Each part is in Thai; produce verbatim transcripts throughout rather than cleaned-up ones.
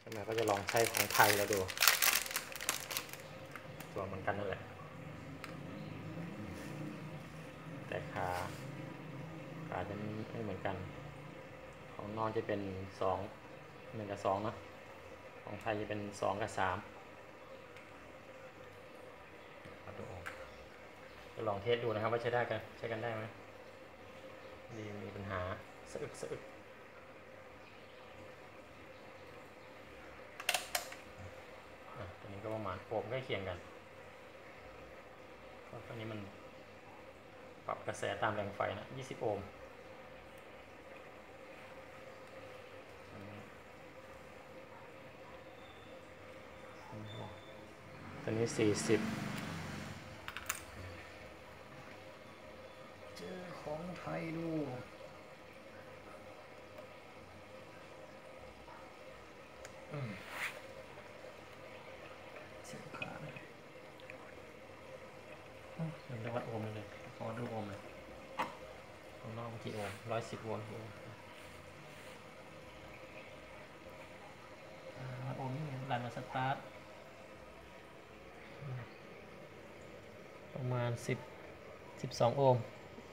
มาก็จะลองใช้ของไทยแล้วดูตัวเหมือนกันนั่นแหละแต่ขาขาจะไม่เหมือนกันของนอนจะเป็นสองหนึ่งกับสองเนาะของไทยจะเป็นสองกับสามดูจะลองเทสดูนะครับว่าใช้ได้กันใช้กันได้ไหมมีมีปัญหาสะอึกสะอึกตัวนี้ก็ประมาณโอห์มใกล้เคียงกันเพราะตัวนี้มันปรับกระแสตามแรงไฟนะยี่สิบโอห์มตัวนี้สี่สิบเจอของไทยดูเสียบขาเลยมันจะวัดโอห์มเลยขอดูโอห์มเลยข้างนอกกี่โอห์มร้อยสิบโวลต์วัดโอห์มนี่รันมาสตาร์ทประมาณสิบ สิบสองโอห์ม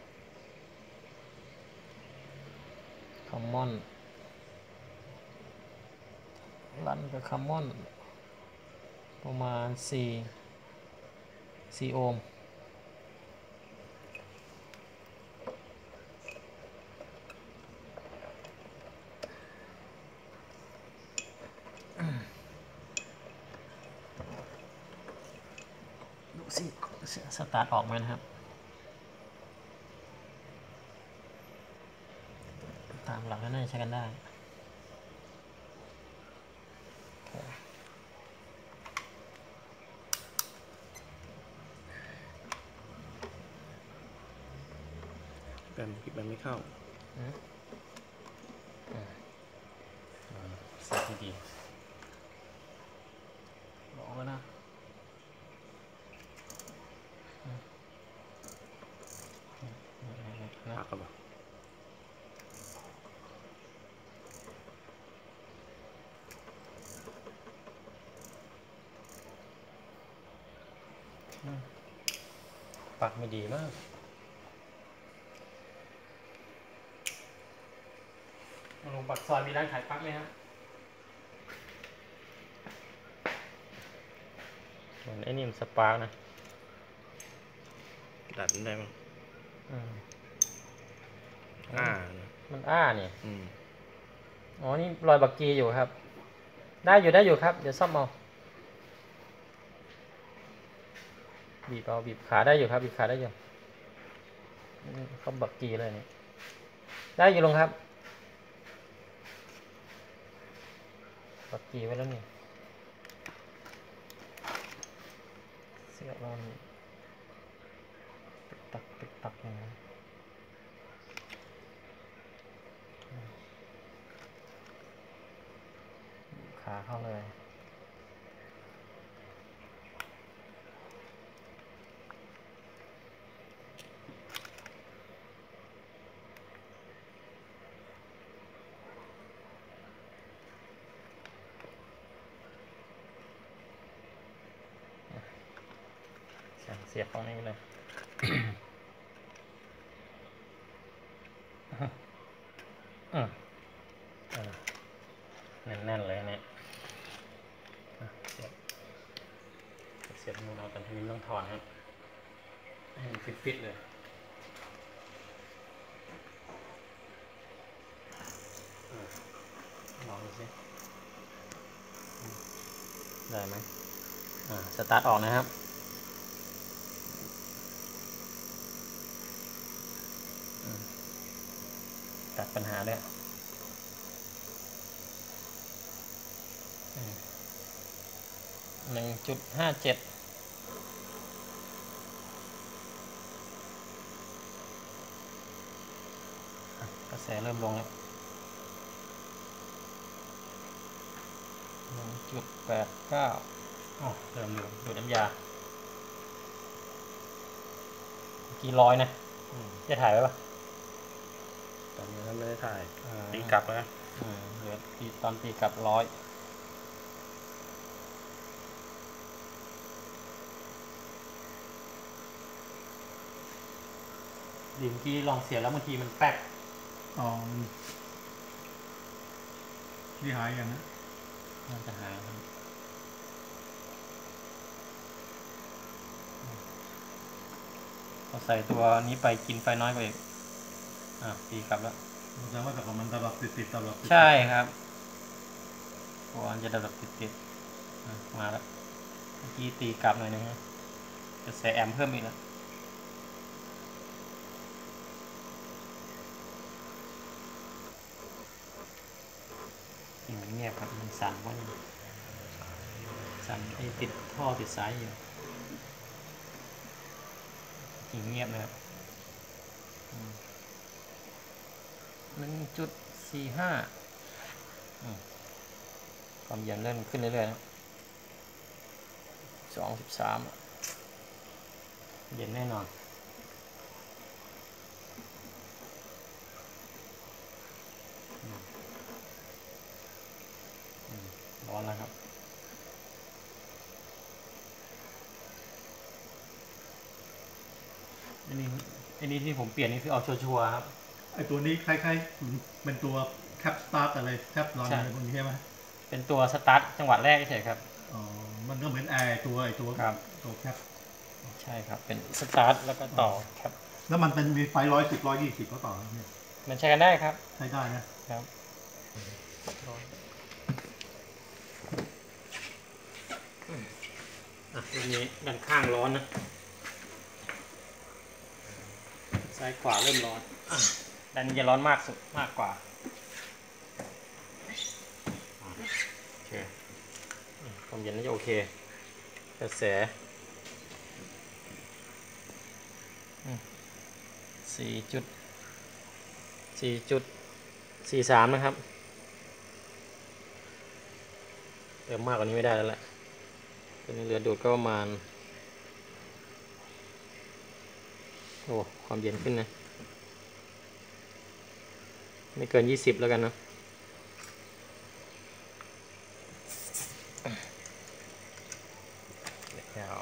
คอมมอนรันกับคอมมอนประมาณสี่ สี่โอห์มดูสิสตาร์ทออกไหมนะครับตามหลักแล้วน่าจะใช้กันได้แบมปิดแบมไม่เข้าเซ็ตดีลองแล้วนะพักกับบ่ปักไม่ดีมากลงปักซอยมีร้านขายปักไหมฮะเหมือนไอ้นี่มันสปาร์กนะดัดได้มั้งอ่ามันอ้าเนี่ยอ๋อนี่รอยบักกีอยู่ครับได้อยู่ได้อยู่ครับเดี๋ยวซ่อมเอาบีบเอาบีบขาได้อยู่ครับบีบขาได้อยู่เขาบักกีเลยเนี่ยได้อยู่ลงครับบักกีไว้แล้วนี่เสียบมันตึกตักตึกตักอย่างนี้ขาเข้าเลยเสียบตรงนี้เลยแน่นๆเลยเนี่ยเสียบเสียบมือเราแต่ทีนี้ต้องถอนครับให้มันฟิตๆเลยลองดูสิได้ไหมอ่าสตาร์ทออกนะครับตัดปัญหาด้วยหนึ่งจุดห้าเจ็ดกระแสเริ่มลงแล้วหนึ่งจุดแปดเก้าอ๋อเริ่มดูดูน้ำยากี่ร้อยนะจะถ่ายไว้ปะตอนนี้ไม่ได้ถ่ายตีกลับแล้วเหลือตีตอนตีกลับร้อยดีเมื่อกี้ลองเสียบแล้วบางทีมันแป๊กอ๋อนี่หายอย่างนะมันจะหายครับพอใส่ตัวนี้ไปกินไฟน้อยกว่าอีกอ่ะตีกลับแล้วแสดงว่าแต่ก่อนมันตลับติดติดตลับติดใช่ครับตัวมันจะดับติดติดๆอ่ะมาแล้วเมื่อกี้ตีกลับหน่อยนึงนะจะใส่แอมเพิ่มอีกแล้วเงียบครับมันสั่นว่าสั่นไอ้ติดท่อติดสายอยู่จริงเงียบนะครับหนึ่งจุดสี่ห้าความเย็นเริ่มขึ้นเรื่อยๆนะสองสิบสามเย็นแน่นอนร้อนแล้วครับอันนี้อันนี้ที่ผมเปลี่ยนนี่คือเอาชัวร์ๆครับไอตัวนี้คล้ายๆเป็นตัวแคปสตาร์ทอะไรแคปรอนอะไรพวกนี้ใช่ไหมเป็นตัวสตาร์ทจังหวะแรกเฉยครับอ๋อมันก็เหมือนแอร์ตัวไอตัวครับตัวแคปใช่ครับเป็นสตาร์ทแล้วก็ต่อครับแล้วมันเป็นมีไฟร้อยสิบร้อยยี่สิบก็ต่อเนี่ยมันใช้กันได้ครับใช้ได้นะครับอ่ะตรงนี้ด้านข้างร้อนนะซ้ายขวาเริ่มร้อนอ่ะด้านนี้จะร้อนมากสุดมากกว่าโอเคความเย็นน่าจะโอเคกระแสสี่จุดสี่จุดสี่สามนะครับเติมมากกว่านี้ไม่ได้แล้วแหละตัวนี้เหลือดูดก็ประมาณโอ้ความเย็นขึ้นนะไม่เกินยี่สิบแล้วกันนะแล้ว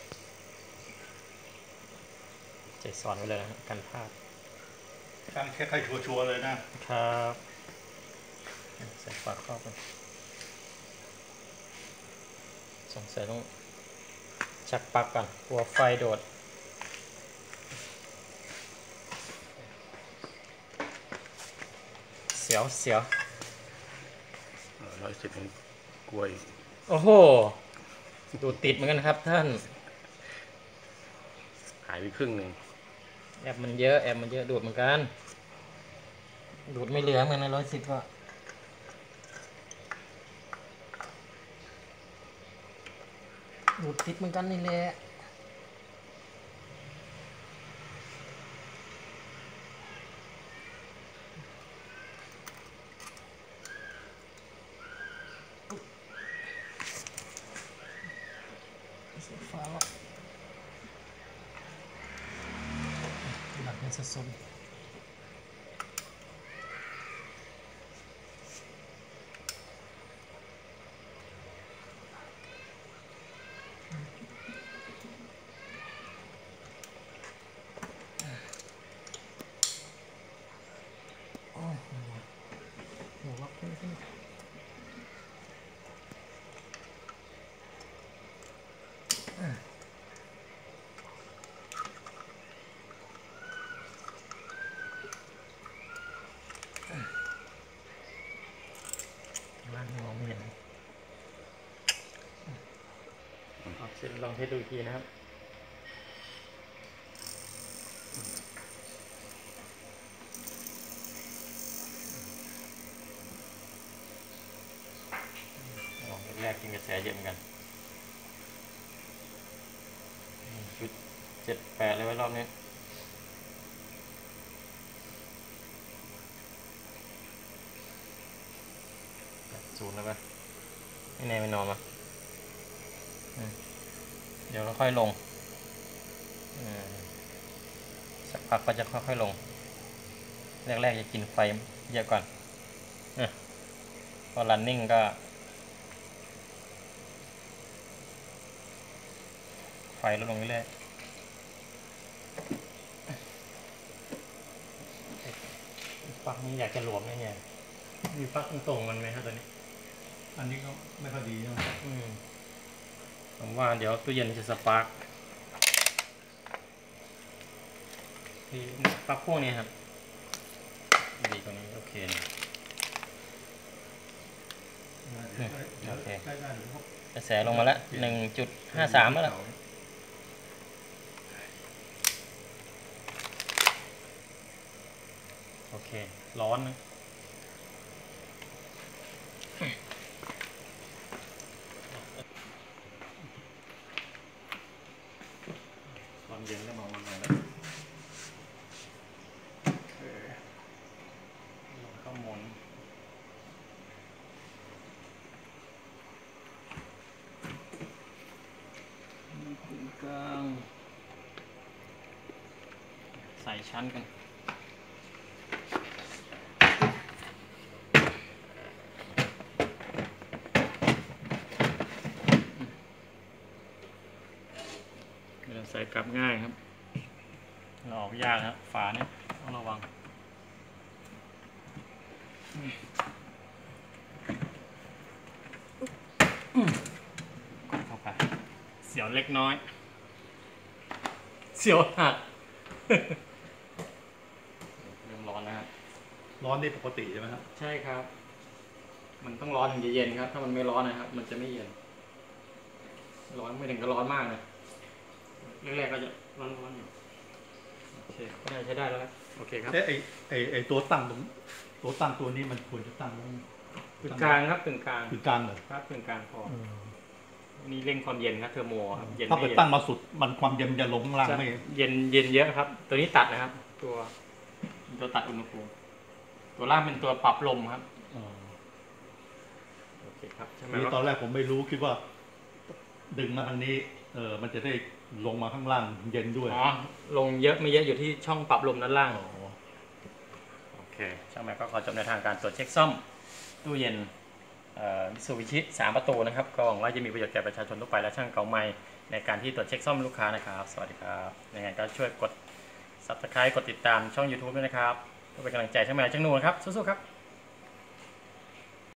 ใจสอนไว้เลยนะกันพลาดการแค่ใครชัวร์ๆเลยนะครับใส่ฝาครอบไปสงสัยต้องชักปลั๊กก่อนกลัวไฟโดดเสียวเสียวร้อยสิบกล้วยโอ้โหดูดติดเหมือนกันครับท่านหายไปครึ่งหนึ่งแอบมันเยอะแอบมันเยอะดูดเหมือนกันดูดไม่เหลือเหมือนในร้อยสิบก็ดูดติดเหมือนกันนี่แหละฟ้าหลักเป็นสุดๆหัววับขึ้นขึ้นล่างมองไม่เห็นเสร็จลองเทสดูอีกทีนะครับแรกกินกระแสเยอะเหมือนกันจุดเจ็ดแปดเลยไว้รอบนี้ศูนย์แล้วปะไม่แน่ไม่นอนมาเดี๋ยวค่อยลงสักพักก็จะค่อยๆลงแรกๆจะกินไฟเยอะก่อนพอ running ก็ไฟลดลงเรื่อยๆปลั๊กนี้อยากจะหลวมเนี่ยมีปลั๊กตรงๆมันไหมครับตัวนี้อันนี้ก็ไม่ค่อยดีใช่ไหมอืมผมว่าเดี๋ยวตู้เย็นจะสปาร์กที่ปลั๊กพวกนี้ครับดีกว่านี้โอเคนะโอเคกระแสลงมาแล้วหนึ่งจุดห้าสามแล้วล่ะโอเคร้อนนะความเย็นก็มองมาหน่อยแล้วก็หมุนกลางใส่ชั้นกันใส่กลับง่ายครับเราออกยากครับฝาเนี่ยต้องระวังเข้าไปเสียวเล็กน้อยเสียวหักเริ่มร้อนนะครับร้อนได้ปกติใช่ไหมครับใช่ครับ มันต้องร้อนถึงจะเย็นครับ ถ้ามันไม่ร้อนนะครับ มันจะไม่เย็นร้อนไม่ถึงก็ร้อนมากนะแรกๆก็จะร้อนๆอยู่โอเคก็น่าใช้ได้แล้วครับโอเคครับเอ๊ะไอไอไอตัวตั้งตรงตัวตั้งตัวนี้มันควรจะตั้งตรงกึ่งกลางครับกึ่งกลางคือกลางเหรอครับกึ่งกลางพออันนี้เร่งความเย็นครับเทอร์โมครับเย็นถ้าไม่ไปเย็นตั้งมาสุดมันความเย็นจะลงข้างล่างไม่เย็นเย็นเยอะครับ ตัวนี้ตัดนะครับ ตัวตัวตัดอุณหภูมิตัวล่างเป็นตัวปรับลมครับอ๋อโอเคครับใช่ไหมนี่ตอนแรกผมไม่รู้คิดว่า ดึงมาทางนี้เออมันจะได้ลงมาข้างล่างเย็นด้วยอ๋อลงเยอะไม่เยอะอยู่ที่ช่องปรับลมด้านล่างอ๋อโอเคช่างแม็กก็ขอจบในทางการตรวจเช็คซ่อมตู้เย็นมิตซูบิชิสามประตูนะครับก็หวังว่าจะมีประโยชน์แก่ประชาชนทั่วไปและช่างเก่าใหม่ในการที่ตรวจเช็คซ่อมลูกค้านะครับสวัสดีครับยังไงก็ช่วยกด ซับสไครบ์ กดติดตามช่อง ยูทูบ ด้วยนะครับเพื่อเป็นกำลังใจช่างแม็กช่างนูนครับสู้ๆครับ